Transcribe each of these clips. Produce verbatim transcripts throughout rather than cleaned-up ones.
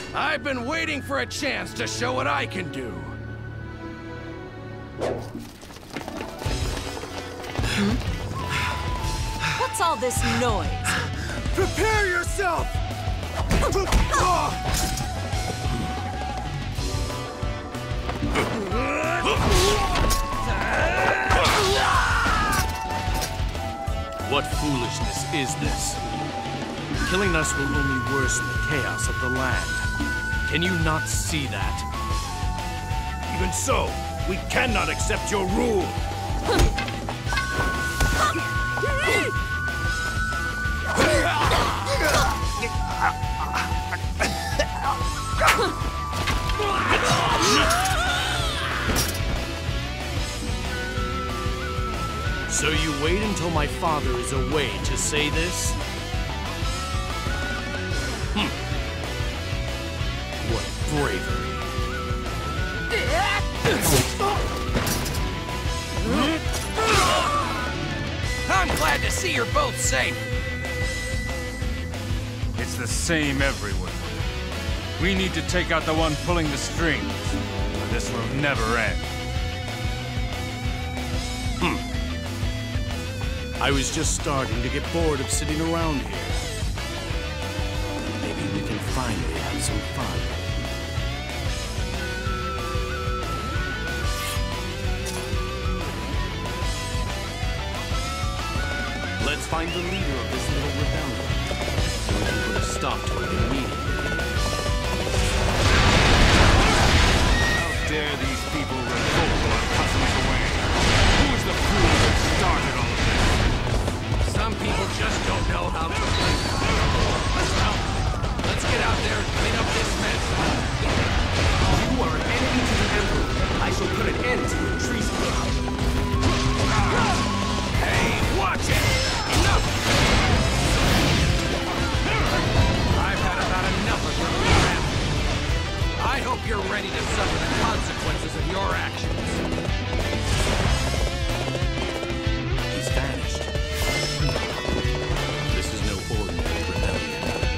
I've been waiting for a chance to show what I can do. Hmm? What's all this noise? Prepare yourself! What foolishness is this? Killing us will only worsen the chaos of the land. Can you not see that? Even so, we cannot accept your rule! So you wait until my father is away to say this? Hm. What bravery. I'm glad to see you're both safe. It's the same everywhere. We need to take out the one pulling the strings, or this will never end. Hmm. I was just starting to get bored of sitting around here. Maybe we can finally have some fun. Let's find the leader of this little rebellion, so we can put a stop to it immediately. How dare these people revolt our cousins away? Who is the fool that started all of this? Some people just don't know how to play. Well, let's get out there and clean up this mess. You are an enemy to the Emperor. I shall put an end to your treason. Hey, watch it! Enough! I've had about enough of your crap. I hope you're ready to suffer the consequences of your actions. He's vanished. This is no ordinary rebellion.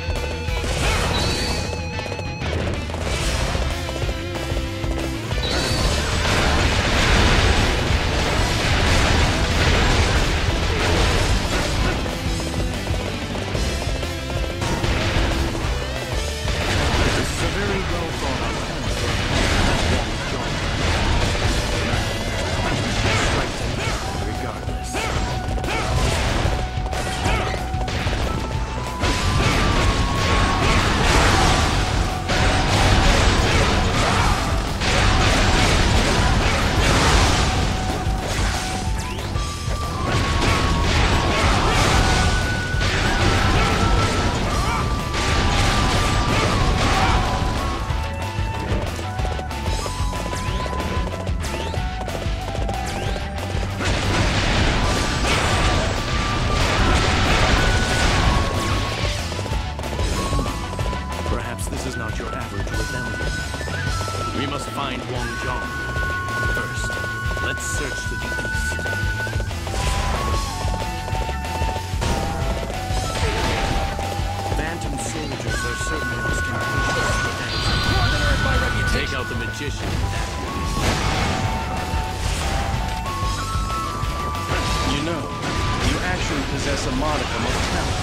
You know, you actually possess a modicum of talent.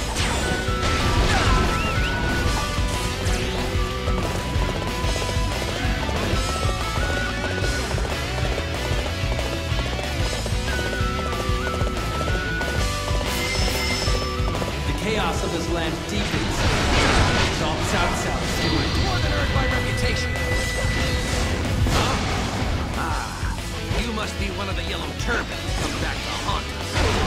The chaos of this land deepens. It's all Cao Cao's doing. More than earned my reputation. Huh? Ah, you must be one of the yellow turbans come back to haunt us.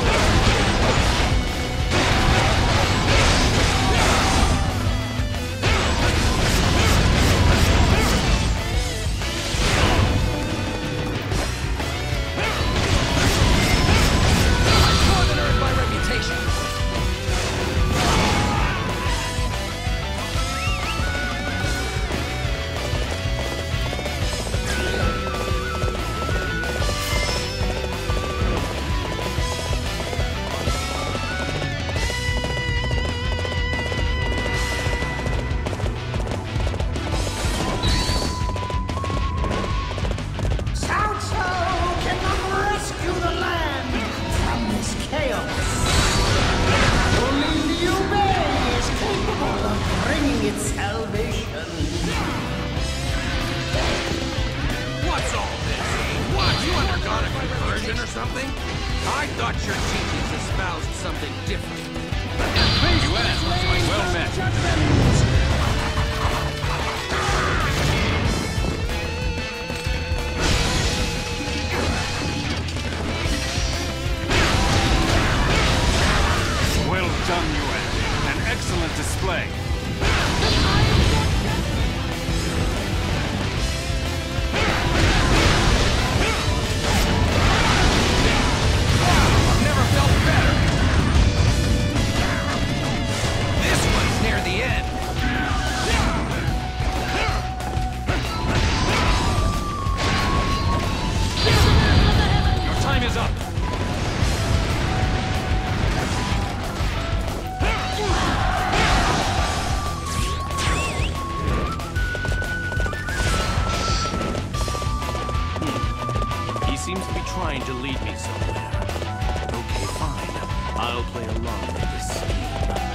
More than earned my reputation. I thought your teachings espoused something different. You asked. Well met. Well done, Yuan. An excellent display. I've never felt better. This one's near the end. Your time is up. Seems to be trying to lead me somewhere. Okay, fine. I'll play along with this scheme.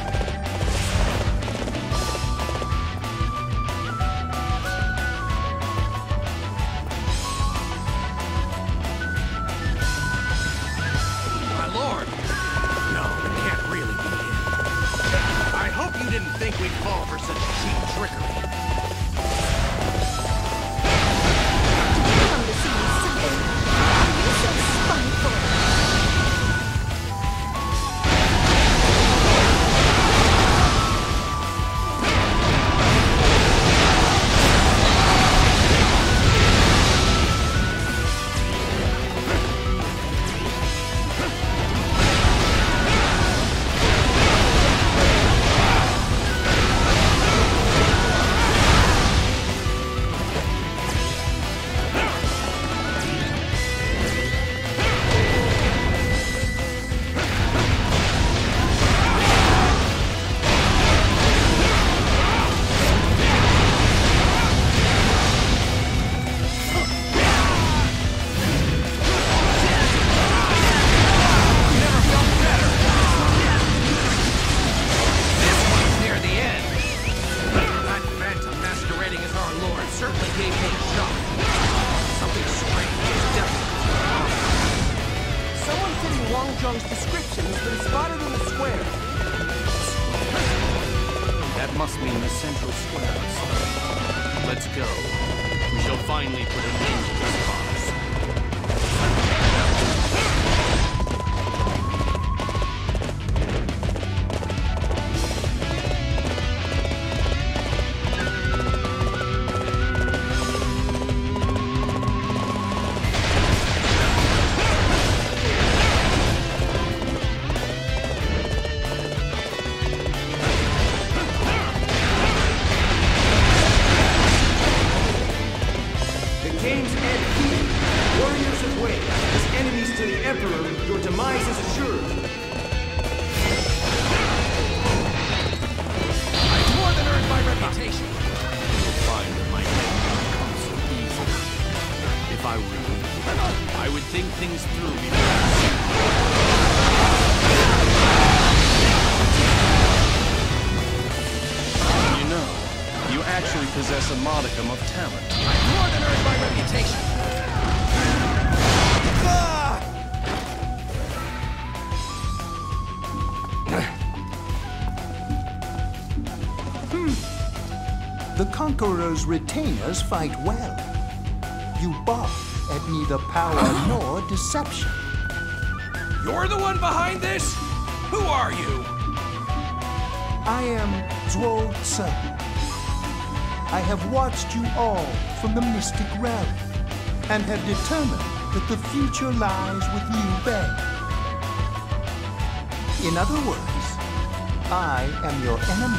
My lord! No, it can't really be him. I hope you didn't think we'd fall for such cheap trickery. Come to see me something. You're so spiteful. Description has been spotted in the square. That must mean the central square. Let's go. We shall finally put an end to this farce. Possess a modicum of talent. I've more than earned my reputation. Hmm. The Conqueror's retainers fight well. You balk at neither power nor deception. You're the one behind this? Who are you? I am Zuo Ci. I have watched you all from the Mystic Realm, and have determined that the future lies with Liu Bei. In other words, I am your enemy.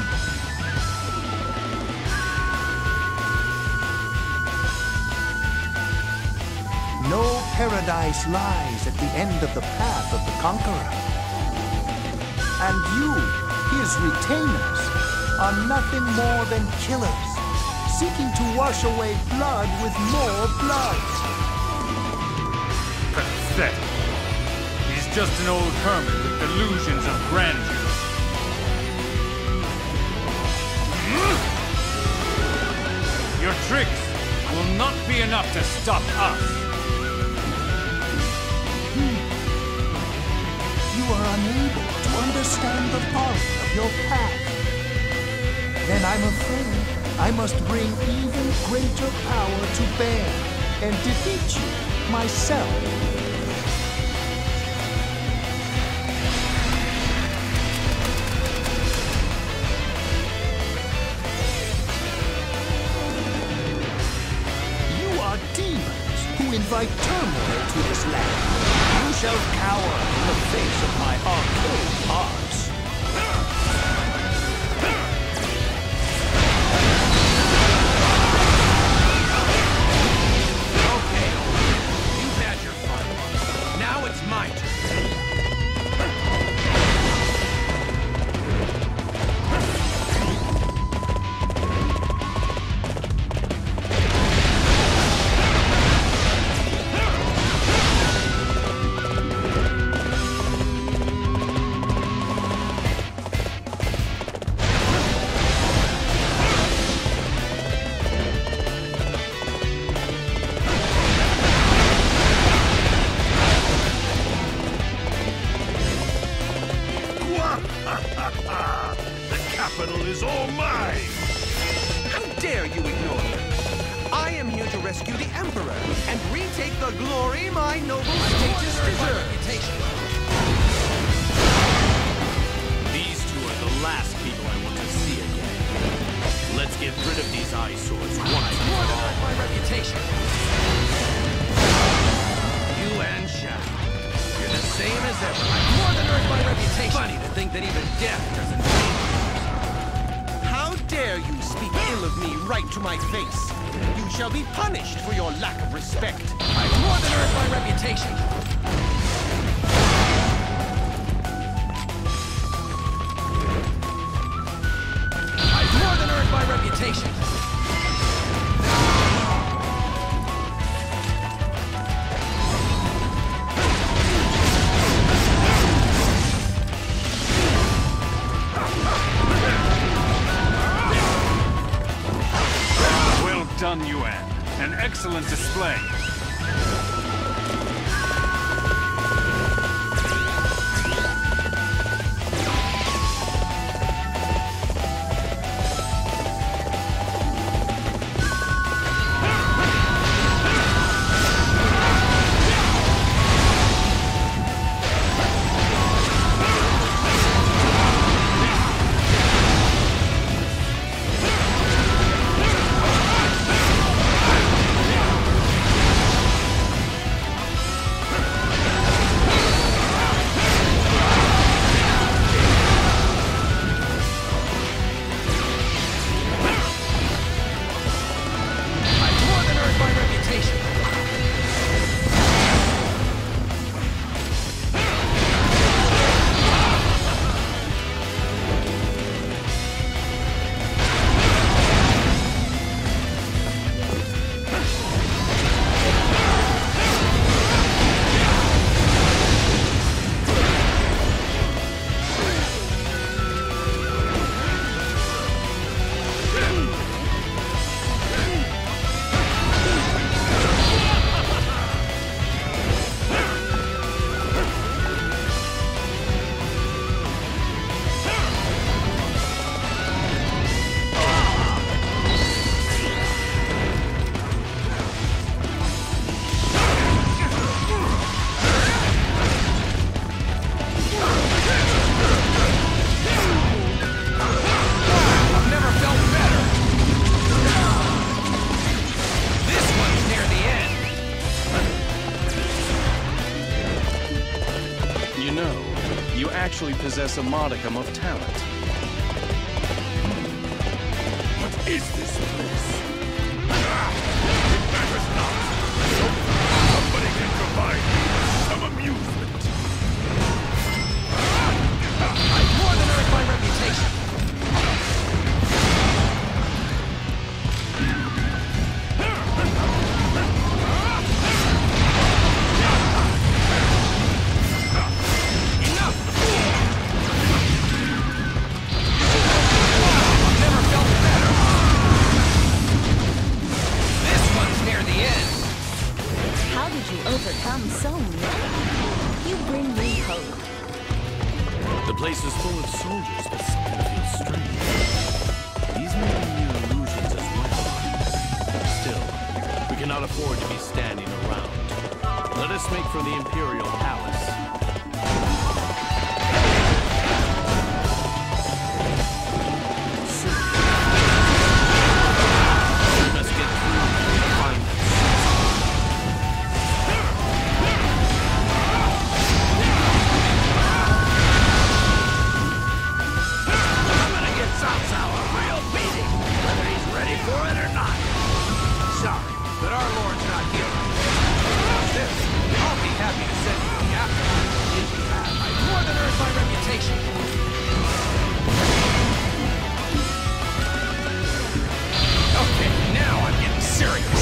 No paradise lies at the end of the path of the Conqueror. And you, his retainers, are nothing more than killers, seeking to wash away blood with more blood. Pathetic. He's just an old hermit with delusions of grandeur. Your tricks will not be enough to stop us. the fault of your path, then I'm afraid I must bring even greater power to bear and defeat you myself. You are demons who invite turmoil to this land. You shall cower in the face of my arcane arts. Okay, you've had your fun. Now it's my turn. The capital is all mine! How dare you ignore me? I am here to rescue the Emperor and retake the glory my noble status deserves. These two are the last people I want to see again. Let's get rid of these eyesores once and More for than all. earned my reputation. You and Shao. You're the same as ever. I've more than earned my reputation. Funny to think that even death doesn't change. How dare you speak ill of me right to my face? You shall be punished for your lack of respect. I've more than earned my reputation. I've more than earned my reputation. Well done, Yuan. An excellent display. Actually possess a modicum of talent. What is this place? Ah, it matters not. Somebody can provide me with some amusement. I've more than earned my reputation. for the Imperial Palace. Soon. We must get through and find them. I'm gonna get Cao Cao a real beating, whether he's ready for it or not. Sorry, but our Lord's not here. How's this? I'll be happy to send you a captain. If you have, I've more than earned my reputation. Okay, now I'm getting serious.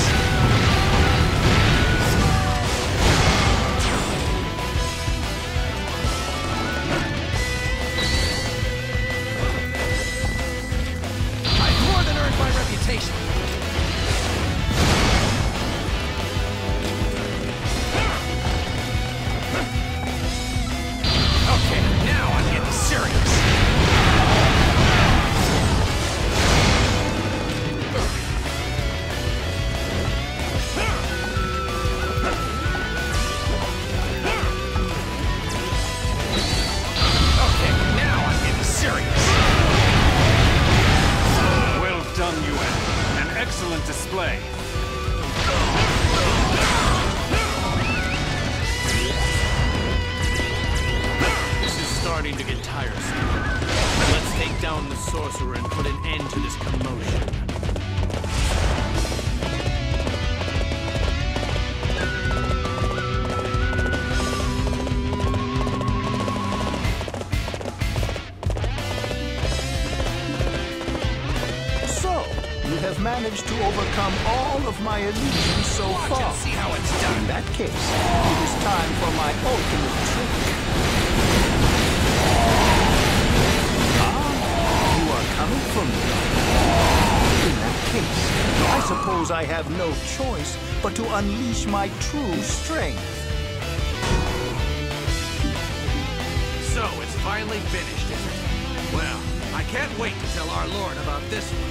I've more than earned my reputation. Okay, now I'm getting serious. Okay, now I'm getting serious. Well done, Yuan. An excellent display. This is starting to get tiresome. Let's take down the sorcerer and put an end to this commotion. So, you have managed to overcome all of my illusions so Watch far. and see how it's done. In that case, it is time for my ultimate trick. Ah, you are coming for me. In that case, I suppose I have no choice but to unleash my true strength. So it's finally finished, is it? Well, I can't wait to tell our Lord about this one.